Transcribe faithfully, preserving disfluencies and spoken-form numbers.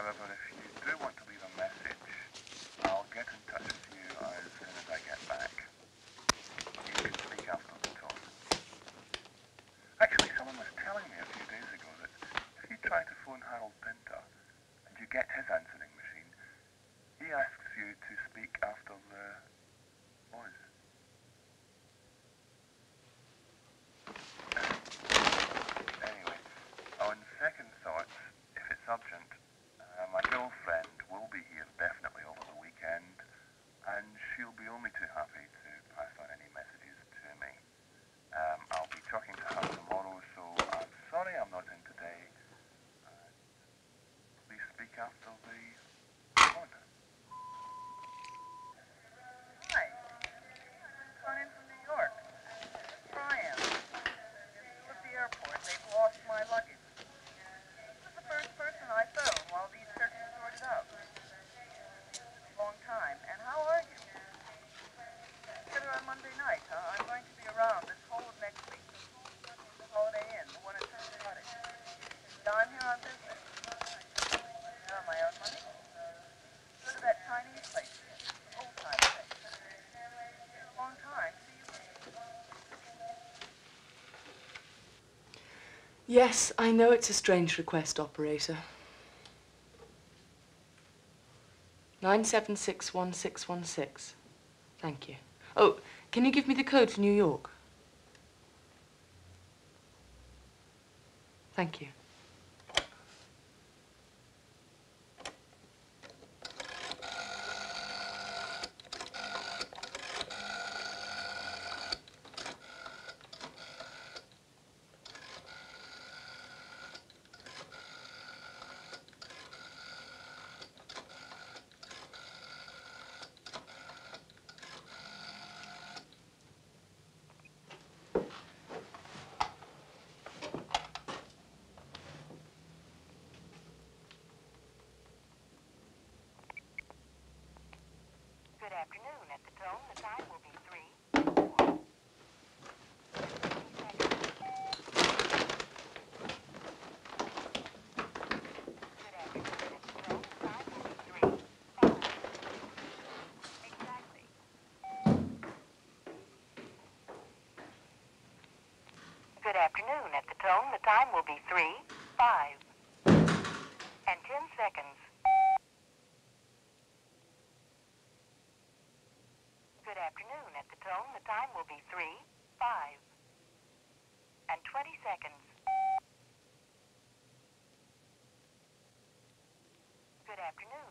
However, if you do want to leave a message, I'll get in touch with you as soon as I get back. You can speak after the tone. Actually, someone was telling me a few days ago that if you try to phone Harold Pinter and you get his answering machine, he asks you to speak after the voice. Anyway, on second thoughts, if it's urgent, uh, my girlfriend will be here definitely over the weekend, and she'll be only too happy to pass on any messages to me. Um, I'll be talking to her tomorrow, so I'm sorry I'm not in today. Uh, please speak after the phone. Hi. I'm calling in from New York. Brian. At the airport, they've lost my luggage. He was the first person I phoned while these searches sorted out. It's a long time. And how are you? Together on Monday night, huh? I'm going to be around this whole of next week. The Holiday Inn, the one at Petit. Yeah, I'm here on business. Yeah, my own money. Go to that Chinese place. Old time place. A long time. See you. Yes, I know it's a strange request, operator. nine seven six one six one six. Thank you. Oh, can you give me the code for New York? Thank you. Good afternoon. At the tone, the time will be three. Good afternoon. At the tone, the time will be three. Five. Exactly. Good afternoon. At the tone, the time will be three, five, and ten seconds. Good afternoon. At the tone, the time will be three, five, and twenty seconds. Good afternoon.